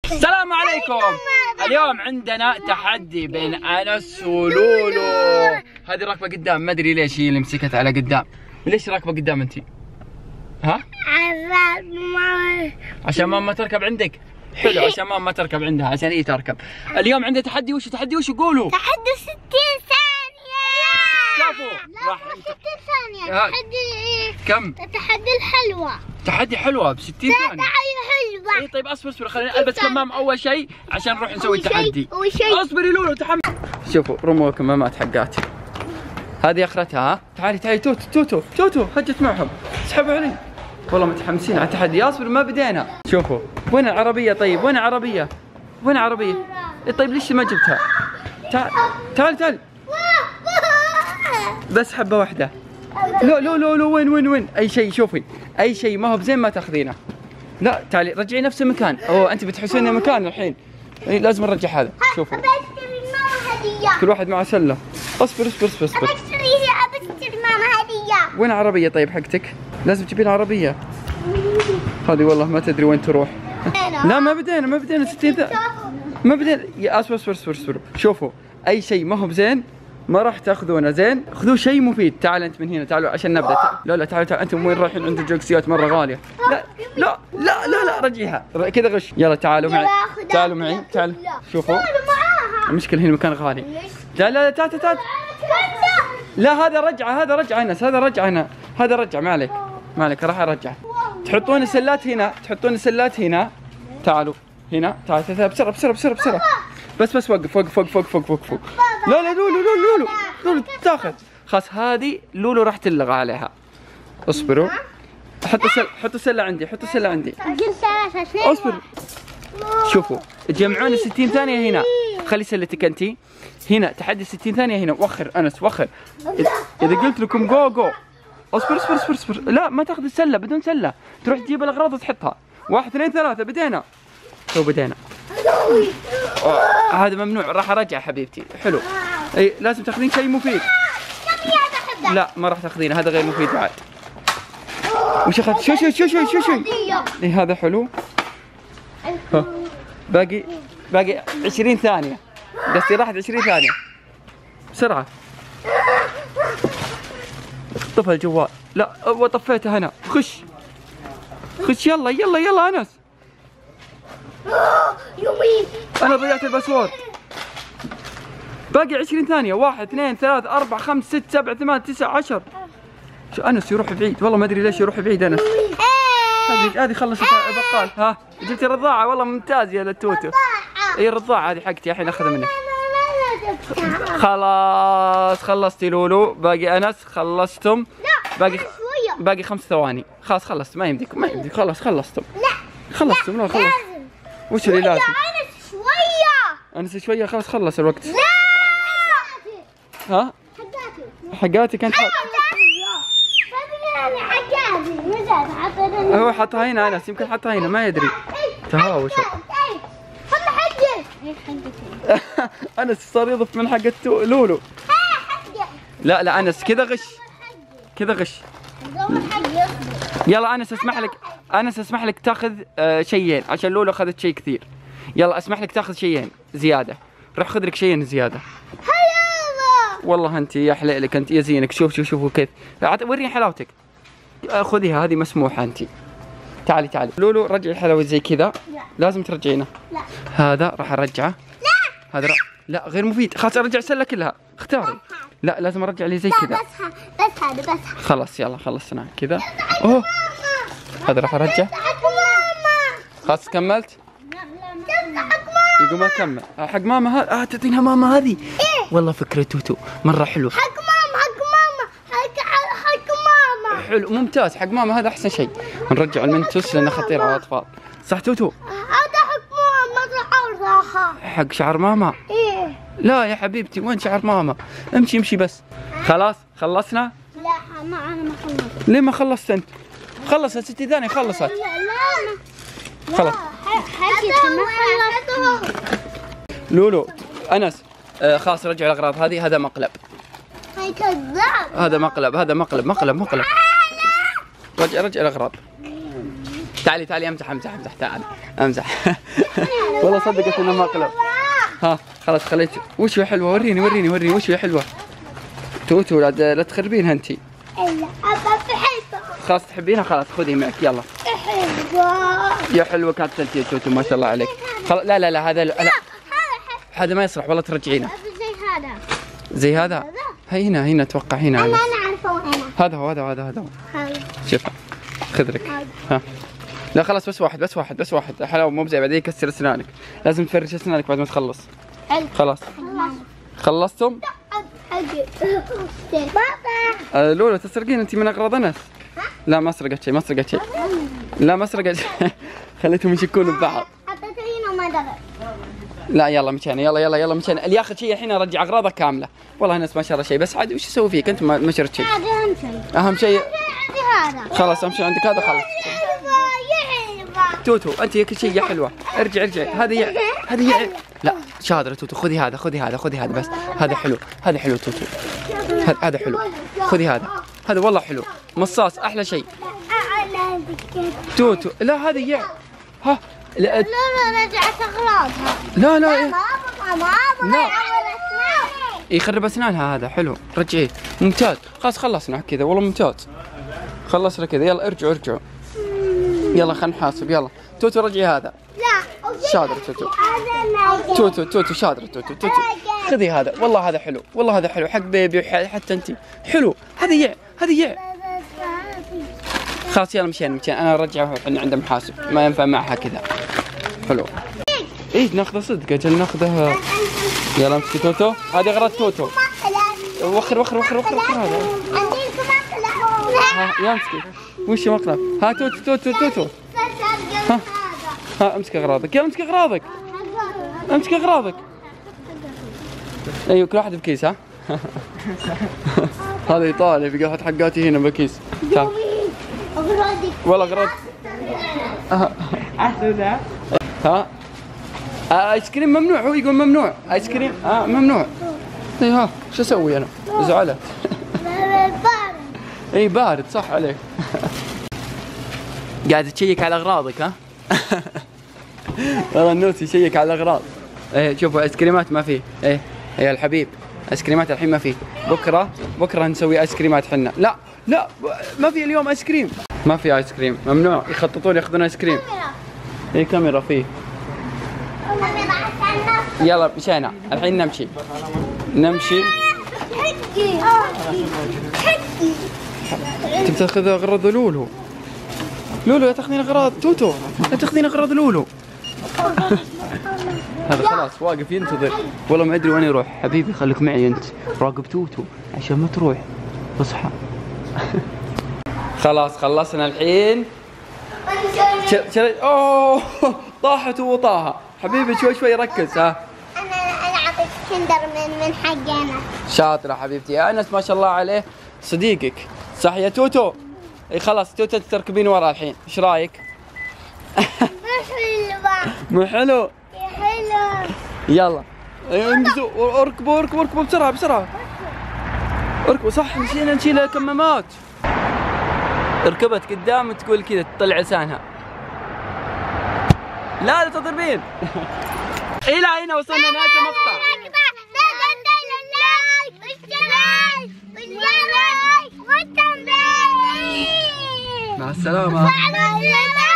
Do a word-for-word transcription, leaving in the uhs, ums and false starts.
السلام عليكم. اليوم عندنا تحدي بين انس ولولو. هذه راكبه قدام، ما ادري ليش هي اللي مسكت على قدام. ليش راكبه قدام انت؟ ها؟ عشان ماما تركب عندك. حلو، عشان ماما تركب عندها، عشان هي تركب. اليوم عندنا تحدي. وش تحدي؟ وش قولوا؟ تحدي ستين ثانية. شوفوا راح ستين ثانية. تحدي كم؟ تحدي الحلوة. تحدي حلوة ب ستين ثانية. تحدي حلوة. اي طيب اصبر اصبر، خليني البس كمام اول شيء عشان نروح نسوي التحدي. اول شيء اصبري لولو تحمل. شوفوا رموا كمامات حقاتي. هذه اخرتها. ها تعالي تعالي توتو توتو توتو هجت معهم. اسحبوا علي. والله متحمسين على التحدي. اصبر ما بدينا. شوفوا وين العربية؟ طيب وين العربية؟ وين العربية؟ إيه طيب ليش ما جبتها؟ تعال تعال تعال. بس حبة واحدة. لا لا لا لا وين وين وين؟ أي شيء شوفي، أي شيء ما هو بزين ما تاخذينه. لا تعالي رجعي نفس المكان. أوه أنت بتحسين مكان الحين. إيه لازم نرجع هذا. شوفوا كل واحد معه سلة. اصبر اصبر اصبر اصبر. ابشتري ماما هدية. وين العربية طيب حقتك؟ لازم تجيبين عربية. هذه والله ما تدري وين تروح. لا ما بدينا ما بدينا ستين ث... ما بدينا. يا اصبر اصبر اصبر اصبر. شوفوا أي شيء ما هو بزين ما راح تاخذونه، زين؟ خذوا شيء مفيد. تعال انت من هنا، تعالوا عشان نبدا. لا لا تعالوا تعالوا انتم وين رايحين؟ عند الجوكسيات مره غاليه. لا لا لا لا لا رجعيها كذا غش. يلا تعالوا معي تعالوا معي تعالوا. شوفوا المشكله هنا مكان غالي. لا لا تعال تعال. لا هذا رجعه هذا رجعه انس، هذا رجعه هنا، هذا رجع ما عليك ما عليك راح ارجع. تحطون السلات هنا، تحطون السلات هنا. تعالوا هنا تعال تعال بسرعه بسرعه بسرعه بسرعه. بس بس وقف وقف وقف وقف وقف وقف. لا لا لولو لولو لولو لولو تاخذ. خلاص هذه لولو راح تلغى عليها. اصبروا. حطوا سله حطوا سله عندي حطوا سله عندي. اصبر. شوفوا تجمعون ستين ثانية هنا. خلي سلتك انت هنا. تحدي ستين ثانية هنا. وخر انس وخر. اذا قلت لكم جو جو. اصبر اصبر اصبر اصبر. لا ما تاخذ السله بدون سله، تروح تجيب الاغراض وتحطها. واحد اثنين ثلاثة بدينا. تو بدينا. هذا ممنوع راح ارجع حبيبتي. حلو. اي لازم تاخذين شيء مفيد. لا ما راح تاخذينه، هذا غير مفيد بعد. وش اخذت؟ شو شو شو شو شو شو اي هذا حلو. ها. باقي باقي عشرين ثانية. قصدي راحت عشرين ثانية. بسرعة. طفى الجوال. لا طفيته هنا. خش خش يلا يلا يلا انس. انا ضيعت الباسورد. باقي عشرين ثانية. واحد اثنين ثلاث أربع خمس ست سبع ثمان تسع عشر. شو انس يروح بعيد والله ما ادري ليش يروح بعيد انس. هذه هذه خلصت البقال. ها جبتي رضاعة والله ممتاز يا لتوتو. اي الرضاعة هذه حقتي الحين اخذها منك. خلاص خلصتي لولو. باقي انس خلصتم. باقي باقي خمس ثواني. خلاص خلصت ما يمديك ما يمديك. خلاص خلصتم خلصتم. لا خلص. وش اللي لازم؟ انس شوية انس شوية. خلاص خلص الوقت. لا ها حقاتك انت. هو حطها هنا انس، يمكن حطها هنا ما يدري. تهاوش. انس صار يضف من حق لولو. لا لا انس كذا غش كذا غش. يلا انس اسمح لك انس اسمح لك تاخذ آه شيئين عشان لولو اخذت شيء كثير. يلا اسمح لك تاخذ شيئين زياده. روح خذ لك شيئين زياده. والله انت يا حليلك انت يا زينك. شوف شوف شوفوا كيف. وريني حلاوتك. خذيها هذه مسموحه انت. تعالي تعالي لولو رجعي الحلاوه زي كذا. لازم ترجعينه. لا هذا راح ارجعه. لا هذا ر... لا غير مفيد. خلاص ارجع السله كلها. اختاري. لا لازم ارجع لي زي كذا. بس هذا بس. خلاص يلا خلصنا كذا. اوه هذا راح ارجع. خلاص كملت. يقول ما كمل. حق ماما هذا. اه تعطينها ماما هذه. والله فكرة توتو مرة حلو. حق ماما حق ماما حق حق ماما. حلو ممتاز. حق ماما هذا احسن شيء. نرجع المنتوس لانه خطير على الاطفال. صح توتو؟ هذا حق ماما راح. حق شعر ماما؟ ايه. لا يا حبيبتي وين شعر ماما؟ امشي امشي بس. خلاص خلصنا؟ لا ما انا ما خلصت. ليه ما خلصت انت؟ خلصت ستين ثانية خلصت. لا لا خلاص. حقيقة ما خلصت. لولو انس آه خلاص رجع الاغراض هذه. هذا مقلب. هاي كذاب. هذا مقلب هذا مقلب مقلب مقلب. رجع رجع الاغراض. تعالي تعالي امزح امزح امزح تعالي امزح. والله صدقت انه مقلب. ها خلاص خليت. وش هي حلوه؟ وريني وريني وريني وش هي حلوه. توتو لا لا تخربينها انت. الا ابى بحبها. خلاص تحبينها خلاص خذي معك يلا. احبها. يا حلوه كاتلت يا توتو ما شاء الله عليك. خلاص لا لا لا هذا لا هذا ما يصلح والله ترجعينه. زي هذا. زي هذا؟ هي هنا هنا اتوقع هنا. انا انا عارفه وين. هذا هو هذا هو هذا هذا هو. هذا. شوف خذ لك. ها لا خلاص بس واحد بس واحد بس واحد حلاوه مو بزي بعدين يكسر اسنانك. لازم تفرش اسنانك بعد ما تخلص. خلاص خلصتم؟ آه لولو تسرقين انت من اغراض انس. لا ما سرقت شيء ما سرقت شيء. لا ما سرقت شيء. خليتهم يشكون ببعض. حطيته هنا وما دخل. لا يلا مشينا يلا يلا يلا مشينا. اللي ياخذ شيء الحين ارجع اغراضه كامله. والله انس ما شرى شيء بس عادي وش اسوي فيك انت ما شريت شيء. هذا اهم شيء. اهم شيء عندي هذا. خلاص اهم شيء عندك هذا خلاص. توتو انت يا كل شيء يا حلوه. ارجع ارجع هذه يا هذه يا لا شاطره توتو خذي هذا خذي هذا خذي هذا بس هذا حلو هذا حلو توتو هذا حلو خذي هذا هذا والله حلو مصاص احلى شيء. توتو لا هذه يا ها لا لا لا رجعت اغراضها. لا لا ما ابغى ما ابغى يخرب اسنانها هذا حلو رجعيه ممتاز. خلاص خلصنا كذا والله ممتاز. خلصنا كذا يلا ارجعوا ارجعوا يلا خلينا نحاسب يلا. توتو رجعي هذا. لا شاطرة توتو. توتو توتو شاطرة توتو توتو خذي هذا والله هذا حلو والله هذا حلو حق بيبي حتى انت حلو. هذا يع هذا يع خلاص يلا مشينا مشينا انا ارجعها احنا عند محاسب ما ينفع معها كذا. حلو ايه ناخذه صدق اجل ناخذها. يلا امسكي توتو هذه اغراض توتو. وخر وخر وخر وخر وخر هذا. ها يا امسكي وش مقلب. ها توتو توتو توتو ها ها امسك اغراضك يلا امسك اغراضك امسك اغراضك. ايوه كل واحد بكيس ها. هذا يطالع بيقول حط حقاتي هنا بكيس. تعال والله اغراض. ها ايس كريم ممنوع هو يقول ممنوع ايس كريم اه ممنوع. اي ها شو اسوي انا زعلت. اي بارد صح عليك. قاعد تشيك على اغراضك ها. والله النوس يشيك على الاغراض. ايه شوفوا ايس كريمات ما فيه. ايه يا الحبيب ايس كريمات الحين ما فيه. بكره بكره نسوي ايس كريمات حنا. لا لا ما في اليوم ايس كريم. ما في ايس كريم ممنوع يخططون ياخذون ايس كريم. ايه كاميرا فيه. يلا مشينا الحين نمشي نمشي. تبي تاخذ اغراض لولو. لولو لا تاخذين اغراض توتو لا تاخذين اغراض لولو. هذا خلاص واقف ينتظر والله ما ادري وين يروح. حبيبي خليك معي انت راقب توتو عشان ما تروح اصحى. خلاص خلصنا الحين. اوه طاحت وطاها. حبيبي شوي شوي ركز ها. انا انا اعطيك كندر من من حقنا. شاطره حبيبتي يا انس ما شاء الله عليه صديقك صح يا توتو. اي خلاص توتو تركبين ورا الحين ايش رايك؟ مو حلو؟ حلو. يلا انقزوا اركبوا اركبوا اركبوا بسرعه بسرعه اركبوا صح نسينا نشيل الكمامات. ركبت قدام وتقول كذا تطلع لسانها. لا لا تضربين. الى هنا وصلنا نهايه المقطع. مع السلامه.